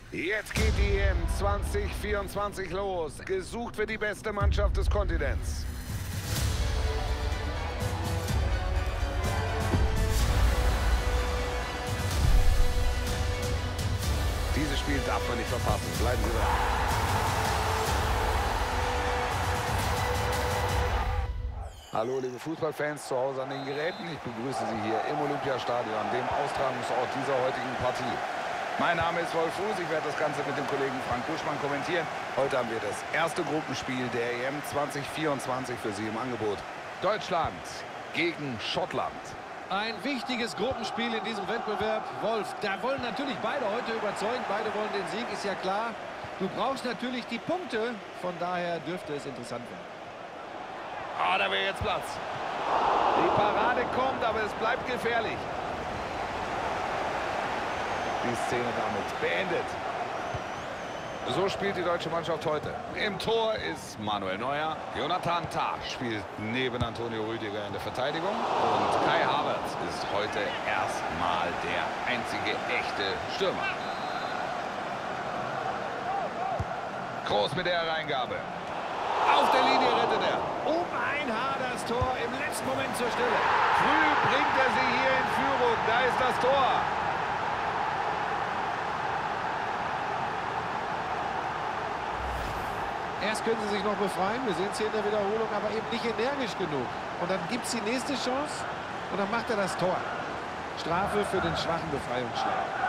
Jetzt geht die EM 2024 los. Gesucht wird die beste Mannschaft des Kontinents. Dieses Spiel darf man nicht verpassen. Bleiben Sie dran. Hallo liebe Fußballfans zu Hause an den Geräten. Ich begrüße Sie hier im Olympiastadion, dem Austragungsort dieser heutigen Partie. Mein Name ist Wolf Fuß, ich werde das Ganze mit dem Kollegen Frank Buschmann kommentieren. Heute haben wir das erste Gruppenspiel der EM 2024 für Sie im Angebot. Deutschland gegen Schottland. Ein wichtiges Gruppenspiel in diesem Wettbewerb. Wolf, da wollen natürlich beide heute überzeugen. Beide wollen den Sieg, ist ja klar. Du brauchst natürlich die Punkte. Von daher dürfte es interessant werden. Ah, da wäre jetzt Platz. Die Parade kommt, aber es bleibt gefährlich. Die Szene damit beendet. So spielt die deutsche Mannschaft heute. Im Tor ist Manuel Neuer. Jonathan Tah spielt neben Antonio Rüdiger in der Verteidigung. Und Kai Havertz ist heute erstmal der einzige echte Stürmer. Groß mit der Hereingabe. Auf der Linie rettet er. Um ein Haar das Tor im letzten Moment zur Stelle. Früh bringt er sie hier in Führung. Da ist das Tor. Erst können sie sich noch befreien. Wir sehen es hier in der Wiederholung, aber eben nicht energisch genug. Und dann gibt es die nächste Chance und dann macht er das Tor. Strafe für den schwachen Befreiungsschlag.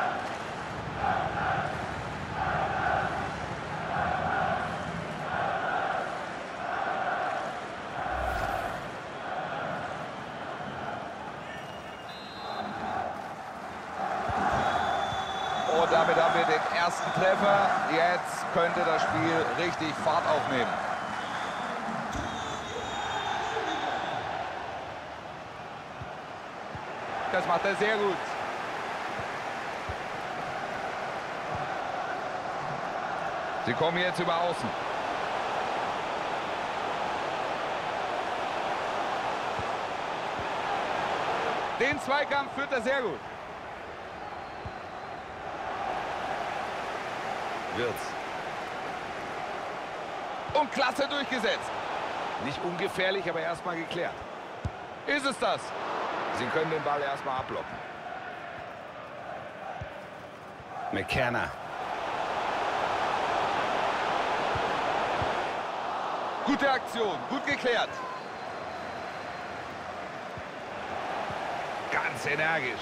Und damit haben wir den ersten Treffer. Jetzt könnte das Spiel richtig Fahrt aufnehmen. Das macht er sehr gut. Sie kommen jetzt über Außen. Den Zweikampf führt er sehr gut. Wirtz. Und klasse durchgesetzt. Nicht ungefährlich, aber erstmal geklärt. Ist es das? Sie können den Ball erstmal abblocken. McKenna. Gute Aktion, gut geklärt. Ganz energisch.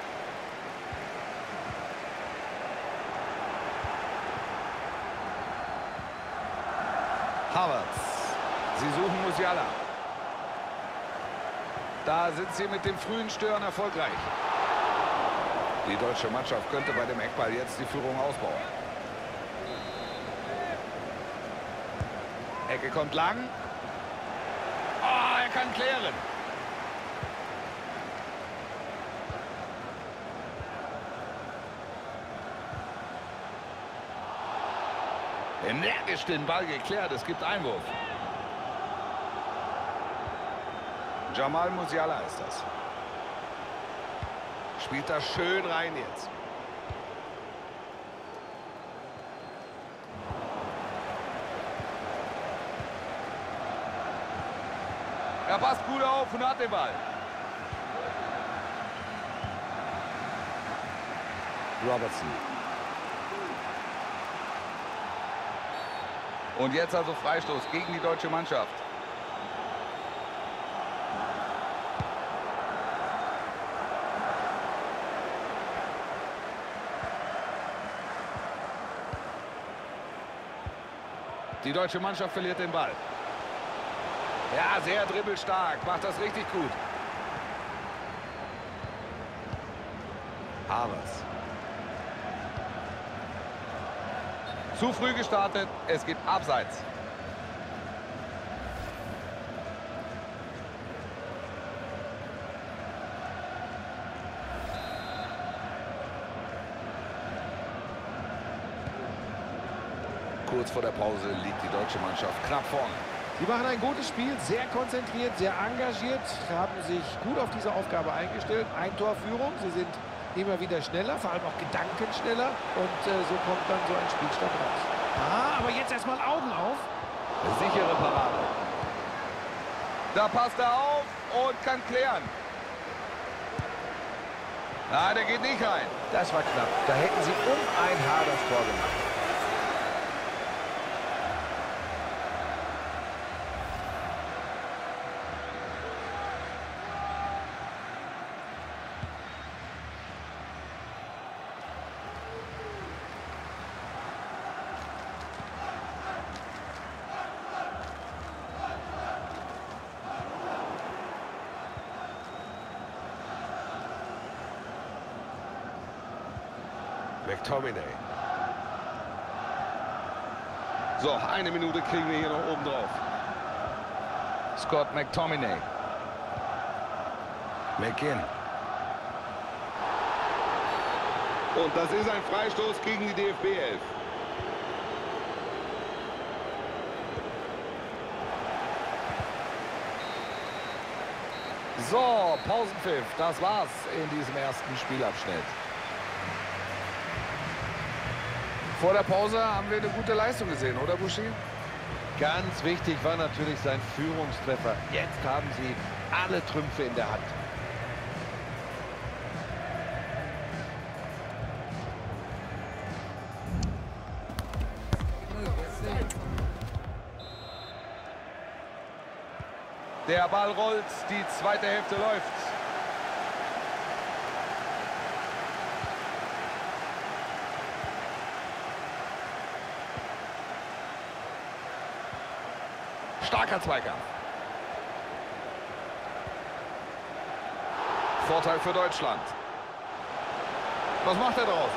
Havertz. Sie suchen Musiala. Da sind sie mit dem frühen Stören erfolgreich. Die deutsche Mannschaft könnte bei dem Eckball jetzt die Führung ausbauen. Ecke kommt lang. Oh, er kann klären. Energisch den Ball geklärt. Es gibt Einwurf. Jamal Musiala ist das. Spielt das schön rein jetzt. Er passt gut auf und hat den Ball. Robertson. Und jetzt also Freistoß gegen die deutsche Mannschaft. Die deutsche Mannschaft verliert den Ball. Ja, sehr dribbelstark. Macht das richtig gut. Havertz. Zu früh gestartet. Es gibt Abseits. Kurz vor der Pause liegt die deutsche Mannschaft knapp vorne. Sie machen ein gutes Spiel, sehr konzentriert, sehr engagiert, haben sich gut auf diese Aufgabe eingestellt. Ein Tor Führung, sie sind immer wieder schneller, vor allem auch gedankenschneller. Und so kommt dann so ein Spielstand raus. Ah, aber jetzt erstmal Augen auf. Sichere Parade. Da passt er auf und kann klären. Ah, der geht nicht rein. Das war knapp. Da hätten sie um ein Haar das Tor gemacht. McTominay. So, eine Minute kriegen wir hier noch oben drauf. Scott McTominay. McGinn. Und das ist ein Freistoß gegen die DFB 11. So, Pausenpfiff. Das war's in diesem ersten Spielabschnitt. Vor der Pause haben wir eine gute Leistung gesehen, oder Buschi? Ganz wichtig war natürlich sein Führungstreffer. Jetzt haben sie alle Trümpfe in der Hand. Der Ball rollt, die zweite Hälfte läuft. Starker Zweikampf. Vorteil für Deutschland. Was macht er draus?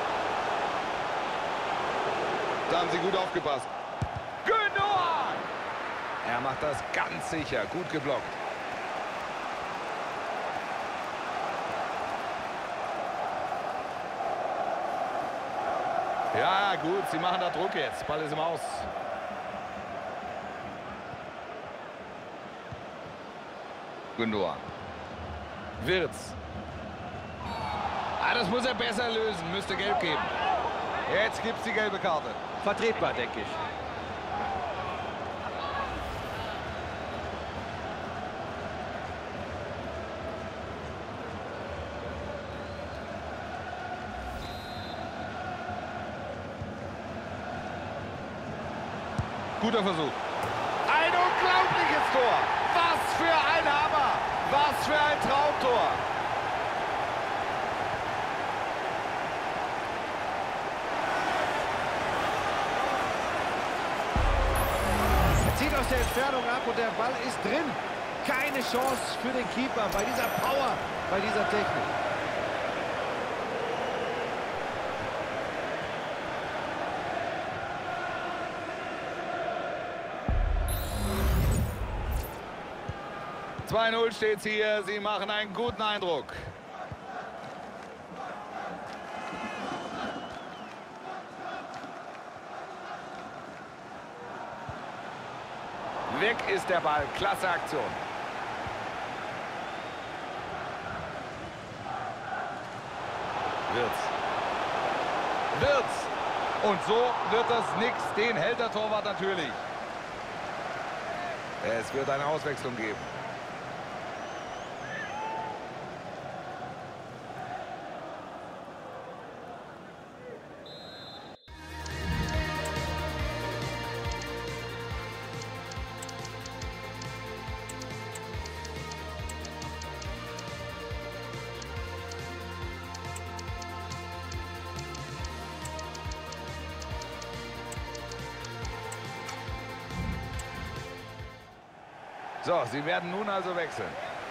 Da haben sie gut aufgepasst. Gündogan! Er macht das ganz sicher. Gut geblockt. Ja, gut. Sie machen da Druck jetzt. Ball ist im Aus. Gündogan. Wirtz. Ah, das muss er besser lösen. Müsste gelb geben. Jetzt gibt es die gelbe Karte. Vertretbar, denke ich. Guter Versuch. Ein unglaubliches Tor. Was für ein Hammer. Was für ein Traumtor. Er zieht aus der Entfernung ab und der Ball ist drin. Keine Chance für den Keeper bei dieser Power, bei dieser Technik. (2:0) steht's hier. Sie machen einen guten Eindruck. Weg ist der Ball. Klasse Aktion. Wirtz. Und so wird das nix. Den hält der Torwart natürlich. Es wird eine Auswechslung geben. So, sie werden nun also wechseln.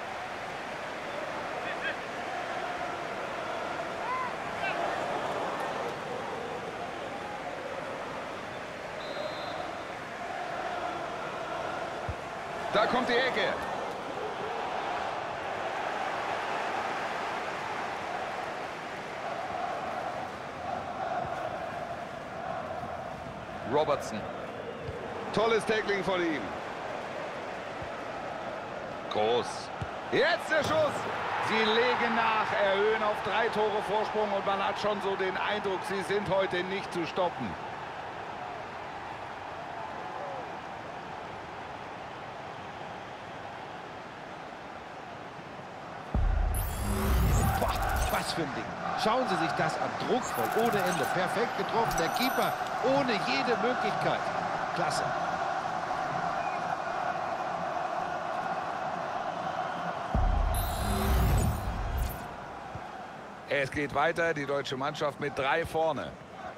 Da kommt die Ecke. Robertson. Tolles Tackling von ihm. Groß. Jetzt der Schuss. Sie legen nach, erhöhen auf 3 Tore Vorsprung und man hat schon so den Eindruck, sie sind heute nicht zu stoppen. Boah, was für ein Ding. Schauen Sie sich das an. Druckvoll, ohne Ende. Perfekt getroffen. Der Keeper ohne jede Möglichkeit. Klasse. Es geht weiter, die deutsche Mannschaft mit 3 vorne.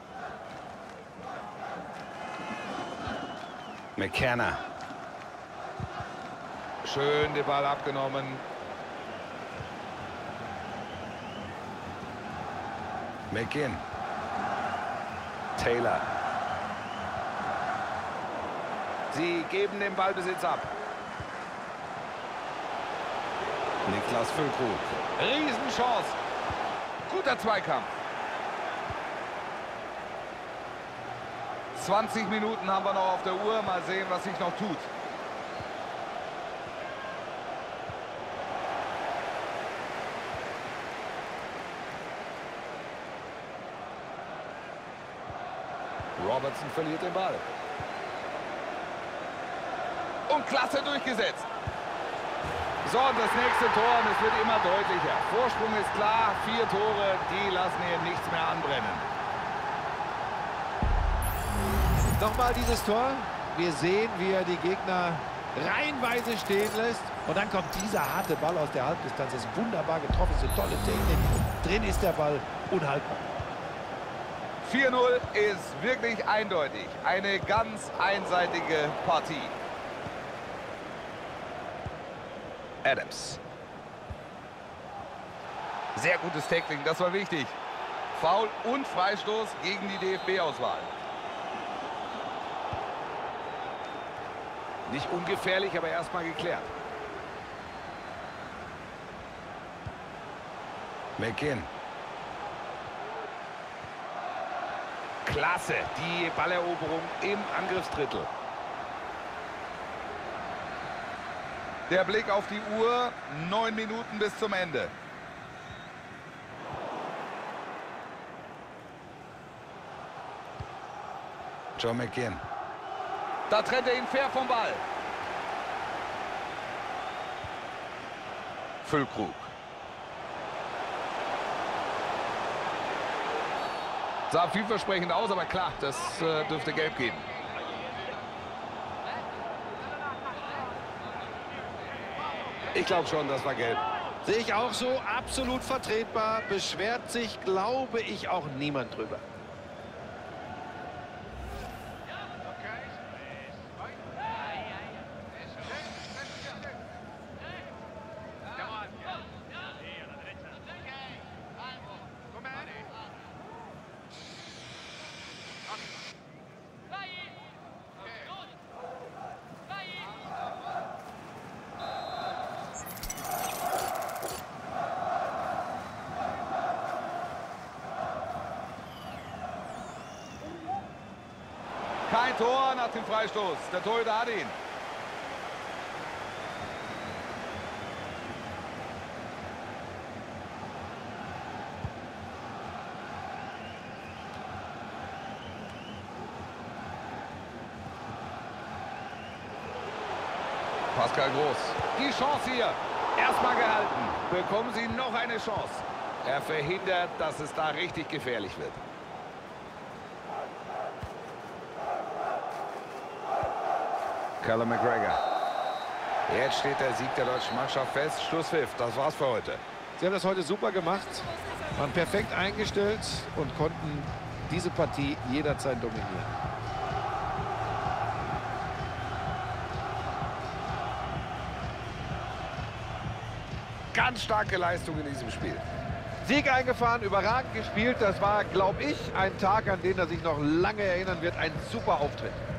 McKenna. Schön den Ball abgenommen. McGinn. Taylor. Sie geben den Ballbesitz ab. Niklas Füllkrug. Riesenchance. Guter Zweikampf. 20 Minuten haben wir noch auf der Uhr. Mal sehen, was sich noch tut. Robertson verliert den Ball. Und klasse durchgesetzt. So, und das nächste Tor, und es wird immer deutlicher. Vorsprung ist klar, 4 Tore, die lassen hier nichts mehr anbrennen. Nochmal dieses Tor. Wir sehen, wie er die Gegner reihenweise stehen lässt. Und dann kommt dieser harte Ball aus der Halbdistanz. Ist wunderbar getroffen, ist eine tolle Technik. Drin ist der Ball, unhaltbar. 4-0 ist wirklich eindeutig. Eine ganz einseitige Partie. Adams. Sehr gutes Tackling, das war wichtig. Foul und Freistoß gegen die DFB-Auswahl. Nicht ungefährlich, aber erstmal geklärt. McGinn. Klasse, die Balleroberung im Angriffsdrittel. Der Blick auf die Uhr, 9 Minuten bis zum Ende. John McGinn. Da trennt er ihn fair vom Ball. Füllkrug. Sah vielversprechend aus, aber klar, das dürfte gelb geben. Ich glaube schon, das war gelb. Sehe ich auch so, absolut vertretbar. Beschwert sich, glaube ich, auch niemand drüber. Kein Tor nach dem Freistoß. Der Torhüter hat ihn. Pascal Groß. Die Chance hier. Erstmal gehalten. Bekommen sie noch eine Chance. Er verhindert, dass es da richtig gefährlich wird. Callum McGregor. Jetzt steht der Sieg der deutschen Mannschaft fest. Schlusspfiff. Das war's für heute. Sie haben das heute super gemacht, waren perfekt eingestellt und konnten diese Partie jederzeit dominieren. Ganz starke Leistung in diesem Spiel. Sieg eingefahren, überragend gespielt. Das war, glaube ich, ein Tag, an den er sich noch lange erinnern wird. Ein super Auftritt.